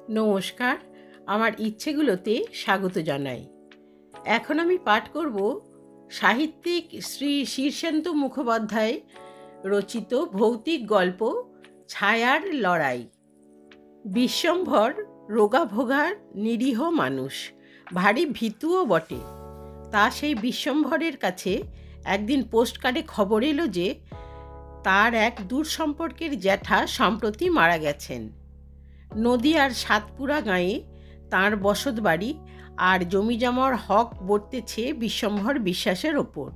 নমস্কার, আমার ইচ্ছেগুলোতে স্বাগত জানাই। এখন আমি পাঠ করব সাহিত্যিক শ্রী শীর্ষেন্দু মুখোপাধ্যায় রচিত ভৌতিক গল্প ছায়ার লড়াই। বিশ্বম্ভর রোগাভোগা নিরীহ মানুষ, ভারী ভীতুও বটে। তা সেই বিশ্বম্ভরের কাছে একদিন পোস্টকার্ডে খবর এলো যে তার এক দূর সম্পর্কের জ্যাঠা সম্প্রতি মারা গেছেন। নদীয়ার সাতপুরা গাঁয়ে তাঁর বসত বাড়ি, আর জমিজমার হক বর্তেছে বিশ্বম্ভর বিশ্বাসের ওপর।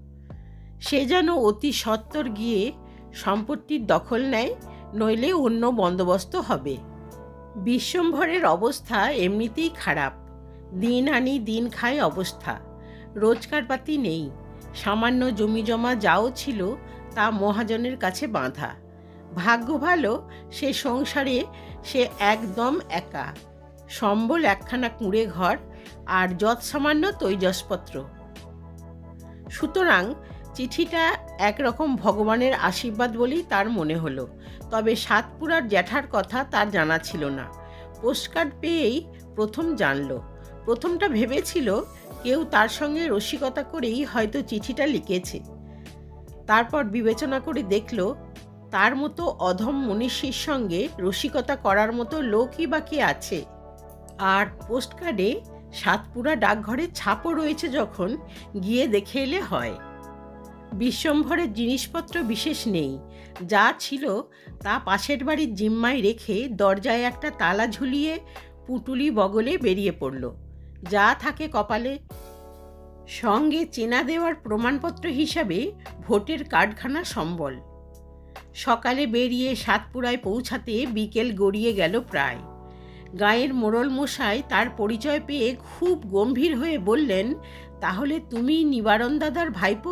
সে যেন অতি সত্বর গিয়ে সম্পত্তির দখল নেয়, নইলে অন্য বন্দোবস্ত হবে। বিশ্বম্ভরের অবস্থা এমনিতেই খারাপ, দিন আনি দিন খায় অবস্থা। রোজগারপাতি নেই, সামান্য জমিজমা যাও ছিল তা মহাজনের কাছে বাঁধা। ভাগ্য ভালো সে সংসারে সে একদম একা। সম্বল একখানা কুঁড়ে ঘর আর যৎসামান্য তৈজসপত্র। সুতরাং চিঠিটা একরকম ভগবানের আশীর্বাদ বলেই তার মনে হলো। তবে সাতপুরার জ্যাঠার কথা তার জানা ছিল না। পোস্টকার্ড পেয়েই প্রথম জানল। প্রথমটা ভেবেছিল কেউ তার সঙ্গে রসিকতা করেই হয়তো চিঠিটা লিখেছে। তারপর বিবেচনা করে দেখল তার মতো অধম মনীষীর সঙ্গে রসিকতা করার মতো লোকই বা কে আছে। আর পোস্টকার্ডে সাতপুরা ডাকঘরের ছাপও রয়েছে, যখন গিয়ে দেখে এলে হয়। বিশ্বম্ভরের জিনিসপত্র বিশেষ নেই, যা ছিল তা পাশের বাড়ির জিম্মায় রেখে দরজায় একটা তালা ঝুলিয়ে পুঁটুলি বগলে বেরিয়ে পড়ল। যা থাকে কপালে। সঙ্গে চেনা দেওয়ার প্রমাণপত্র হিসাবে ভোটের কার্ডখানা সম্বল। সকালে বেরিয়ে সাতপুরায় পৌঁছাতে বিকেল গড়িয়ে গেল প্রায়। গাঁয়ের মোড়ল মশাই তার পরিচয় পেয়ে খুব গম্ভীর হয়ে বললেন, তাহলে তুমি নিবারণ দাদার ভাইপো?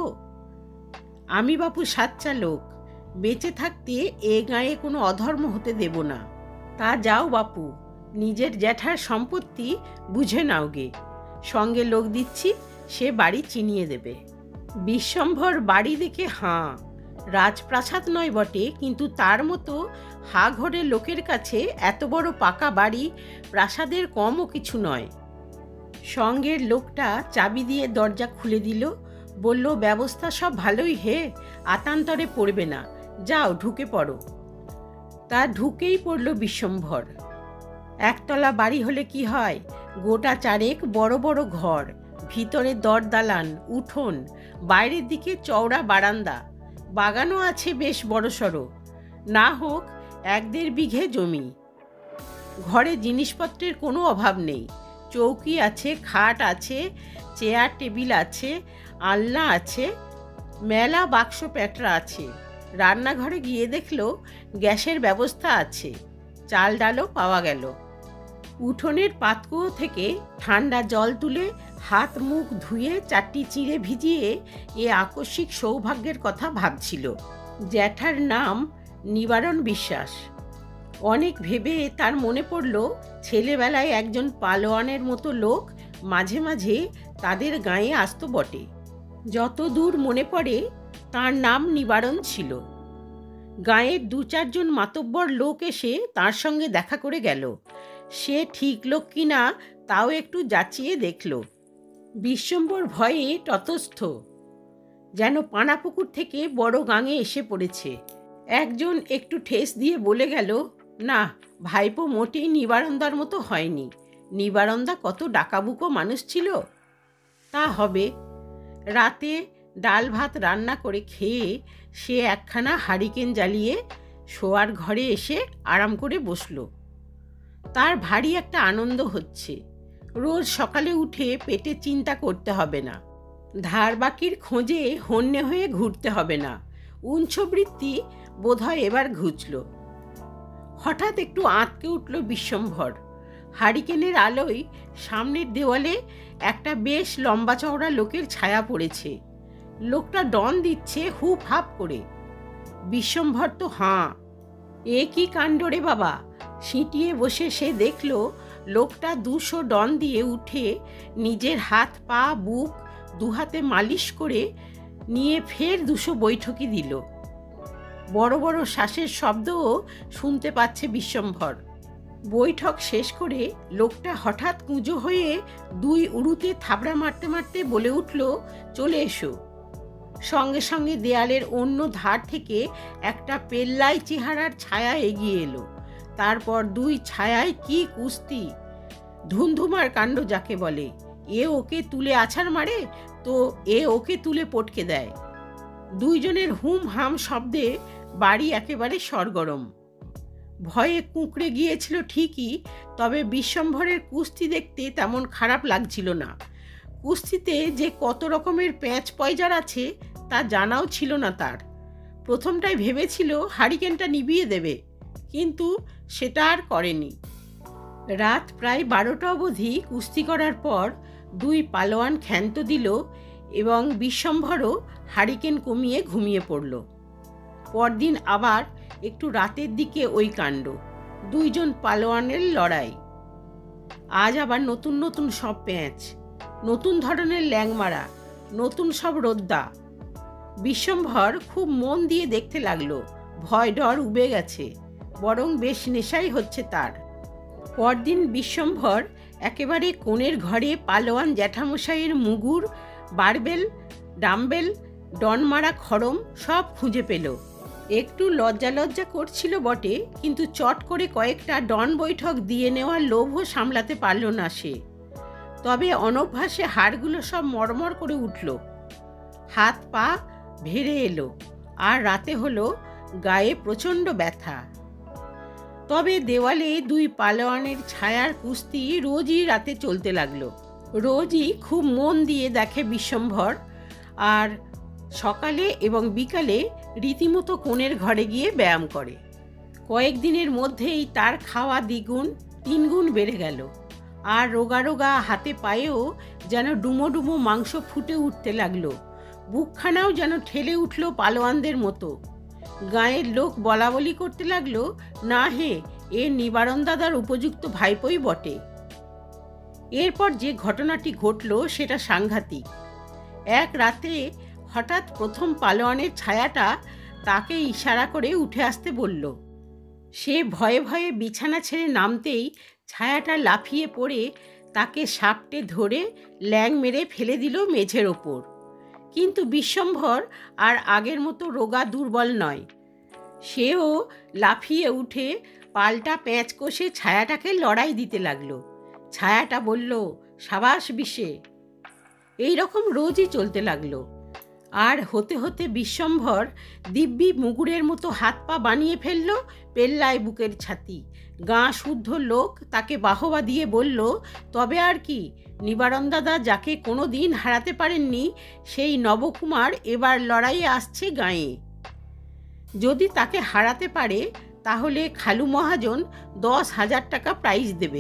আমি বাপু সাচ্চা লোক, বেঁচে থাকতে এ গাঁয়ে কোনো অধর্ম হতে দেব না। তা যাও বাপু, নিজের জ্যাঠার সম্পত্তি বুঝে নাওগে। সঙ্গে লোক দিচ্ছি, সে বাড়ি চিনিয়ে দেবে। বিশ্বম্ভর বাড়ি দেখে হাঁ। রাজপ্রাসাদ নয় বটে, কিন্তু তার মতো হা ঘরে লোকের কাছে এত বড় পাকা বাড়ি প্রাসাদের কমও কিছু নয়। সঙ্গের লোকটা চাবি দিয়ে দরজা খুলে দিল, বলল, ব্যবস্থা সব ভালোই হে, আতান্তরে পড়বে না, যাও ঢুকে পড়ো। তা ঢুকেই পড়ল বিশ্বম্ভর। একতলা বাড়ি হলে কি হয়, গোটা চারেক বড় বড় ঘর, ভিতরে দরদালান, উঠোন, বাইরের দিকে চওড়া বারান্দা, বাগানও আছে বেশ বড়সড়, না হোক 1-1.5 বিঘে জমি। ঘরে জিনিসপত্রের কোনো অভাব নেই। চৌকি আছে, খাট আছে, চেয়ার টেবিল আছে, আলনা আছে, মেলা বাক্স প্যাটরা আছে। রান্নাঘরে গিয়ে দেখল গ্যাসের ব্যবস্থা আছে, চাল ডালও পাওয়া গেল। উঠোনের পাতকুয়ো থেকে ঠান্ডা জল তুলে হাত মুখ ধুয়ে 4টি চিঁড়ে ভিজিয়ে এ আকস্মিক সৌভাগ্যের কথা ভাবছিল। জ্যাঠার নাম নিবারণ বিশ্বাস। অনেক ভেবে তার মনে পড়ল ছেলেবেলায় একজন পালোয়ানের মতো লোক মাঝে মাঝে তাদের গাঁয়ে আসতো বটে। যত দূর মনে পড়ে তার নাম নিবারণ ছিল। গাঁয়ের 2-4 জন মাতব্বর লোক এসে তার সঙ্গে দেখা করে গেল। সে ঠিক লোক কিনা তাও একটু যাচিয়ে দেখল। বিশ্বম্ভর ভয়ে ততস্থ, যেন পানাপুকুর থেকে বড় গাঙে এসে পড়েছে। একজন একটু ঠেস দিয়ে বলে গেল, না, ভাইপো মোটেই নিবারণদার মতো হয়নি। নিবারণদা কত ডাকাবুকো মানুষ ছিল। তা হবে। রাতে ডাল ভাত রান্না করে খেয়ে সে একখানা হারিকেন জ্বালিয়ে শোয়ার ঘরে এসে আরাম করে বসল। তার ভারী একটা আনন্দ হচ্ছে। রোজ সকালে উঠে পেটে চিন্তা করতে হবে না, ধার বাকির খোঁজে হন্যে হয়ে ঘুরতে হবে না। উঞ্ছবৃত্তি বোধহয় এবার ঘুচল। হঠাৎ একটু আঁতকে উঠল বিশ্বম্ভর। হারিকেনের আলোয় সামনের দেওয়ালে একটা বেশ লম্বা চওড়া লোকের ছায়া পড়েছে। লোকটা ডন দিচ্ছে হুপ হাপ করে। বিশ্বম্ভর তো হাঁ। এ কি কাণ্ড রে বাবা! সিঁটিয়ে বসে সে দেখল লোকটা 200 ডন দিয়ে উঠে নিজের হাত পা বুক 2 হাতে মালিশ করে নিয়ে ফের 200 বৈঠকি দিল। বড় বড় শ্বাসের শব্দও শুনতে পাচ্ছে বিশ্বম্ভর। বৈঠক শেষ করে লোকটা হঠাৎ কুঁজো হয়ে দুই উড়ুতে থাবড়া মারতে মারতে বলে উঠল, চলে এসো। সঙ্গে সঙ্গে দেয়ালের অন্য ধার থেকে একটা পেল্লাই চেহারার ছায়া এগিয়ে এলো। তারপর দুই ছায়ায় কি কুস্তি, ধুন্ধুমার কাণ্ড যাকে বলে। এ ওকে তুলে আছাড় মারে, তো এ ওকে তুলে পটকে দেয়। দুইজনের হুম হাম শব্দে বাড়ি একেবারে সরগরম। ভয়ে কুঁকড়ে গিয়েছিল ঠিকই, তবে বিশ্বম্ভরের কুস্তি দেখতে তেমন খারাপ লাগছিল না। কুস্তিতে যে কত রকমের প্যাঁচ পয়জার আছে তা জানাও ছিল না তার। প্রথমটায় ভেবেছিল হারিকেনটা নিভিয়ে দেবে, কিন্তু সেটা আর করেনি। রাত প্রায় 12টা অবধি কুস্তি করার পর দুই পালোয়ান ক্ষান্ত দিল এবং বিশ্বম্ভরও হারিকেন কমিয়ে ঘুমিয়ে পড়ল। পরদিন আবার একটু রাতের দিকে ওই কাণ্ড, দুইজন পালোয়ানের লড়াই। আজ আবার নতুন নতুন সব প্যাঁচ, নতুন ধরনের ল্যাংমারা, নতুন সব রোদ্দা। বিশ্বম্ভর খুব মন দিয়ে দেখতে লাগলো। ভয় ডর উবে গেছে, বরং বেশ নেশাই হচ্ছে তার। পরদিন বিশ্বম্ভর একেবারে কোণের ঘরে পালোয়ান জ্যাঠামশাইয়ের মুগুর, বারবেল, ডাম্বেল, ডনমারা খড়ম সব খুঁজে পেল। একটু লজ্জা লজ্জা করছিল বটে, কিন্তু চট করে কয়েকটা ডন বৈঠক দিয়ে নেওয়ার লোভও সামলাতে পারল না সে। তবে অনভ্যাসে হাড়গুলো সব মরমর করে উঠল, হাত পা ভেড়ে এলো, আর রাতে হলো গায়ে প্রচণ্ড ব্যথা। তবে দেওয়ালে দুই পালোয়ানের ছায়ার কুস্তি রোজই রাতে চলতে লাগলো। রোজই খুব মন দিয়ে দেখে বিশ্বম্ভর, আর সকালে এবং বিকালে রীতিমতো কোণের ঘরে গিয়ে ব্যায়াম করে। কয়েকদিনের মধ্যেই তার খাওয়া দ্বিগুণ তিনগুণ বেড়ে গেল, আর রোগা রোগা হাতে পায়েও যেন ডুমো ডুমো মাংস ফুটে উঠতে লাগলো। বুকখানাও যেন ঠেলে উঠল পালোয়ানদের মতো। গাঁয়ের লোক বলা বলি করতে লাগলো, না হে, এ নিবারণ দাদার উপযুক্ত ভাইপোই বটে। এরপর যে ঘটনাটি ঘটল সেটা সাংঘাতিক। এক রাতে হঠাৎ প্রথম পালোয়ানের ছায়াটা তাকে ইশারা করে উঠে আসতে বলল। সে ভয়ে ভয়ে বিছানা ছেড়ে নামতেই ছায়াটা লাফিয়ে পড়ে তাকে সাপটে ধরে ল্যাং মেরে ফেলে দিল মেঝের ওপর। কিন্তু বিশ্বম্ভর আর আগের মতো রোগা দুর্বল নয়। সেও লাফিয়ে উঠে পাল্টা প্যাঁচ কষে ছায়াটাকে লড়াই দিতে লাগলো। ছায়াটা বলল, সাবাস বিশে। এই রকম রোজই চলতে লাগলো। আর হতে হতে বিশ্বম্ভর দিব্যি মুগুরের মতো হাত পা বানিয়ে ফেলল, পেল্লায় বুকের ছাতি। গাঁ শুদ্ধ লোক তাকে বাহবা দিয়ে বলল, তবে আর কি, নিবারণ দাদা যাকে কোনো দিন হারাতে পারেননি সেই নবকুমার এবার লড়াইয়ে আসছে গাঁয়ে। যদি তাকে হারাতে পারে তাহলে খালু মহাজন 10,000 টাকা প্রাইজ দেবে।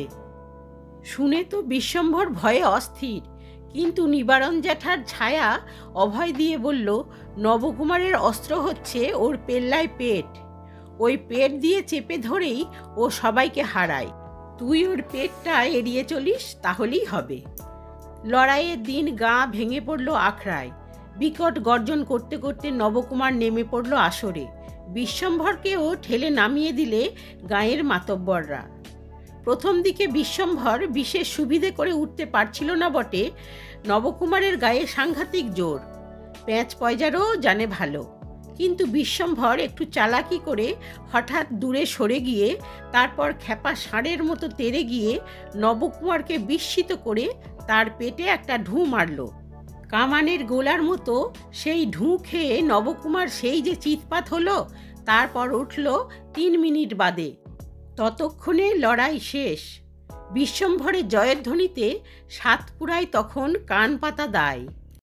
শুনে তো বিশ্বম্ভর ভয়ে অস্থির, কিন্তু নিবারণ জ্যাঠার ছায়া অভয় দিয়ে বলল, নবকুমারের অস্ত্র হচ্ছে ওর পেল্লায় পেট। ওই পেট দিয়ে চেপে ধরেই ও সবাইকে হারায়। তুই ওর পেটটা এড়িয়ে চলিস, তাহলেই হবে। লড়াইয়ের দিন গা ভেঙে পড়ল আখড়ায়। বিকট গর্জন করতে করতে নবকুমার নেমে পড়ল আসরে। বিশ্বম্ভরকেও ঠেলে নামিয়ে দিলে গাঁয়ের মাতব্বররা। প্রথম দিকে বিশ্বম্ভর বিশেষ সুবিধে করে উঠতে পারছিল না বটে, নবকুমারের গায়ে সাংঘাতিক জোর, প্যাঁচ পয়জারও জানে ভালো। কিন্তু বিশ্বম্ভর একটু চালাকি করে হঠাৎ দূরে সরে গিয়ে তারপর খ্যাপা ষাঁড়ের মতো তেড়ে গিয়ে নবকুমারকে বিস্মিত করে তার পেটে একটা ঢু মারল। কামানের গোলার মতো সেই ঢু খেয়ে নবকুমার সেই যে চিৎপাত হলো, তারপর উঠল 3 মিনিট বাদে। ততক্ষণে লড়াই শেষ। বিশ্বম্ভরের জয়ের ধ্বনিতে সাতপুরায় তখন কান পাতা দায়।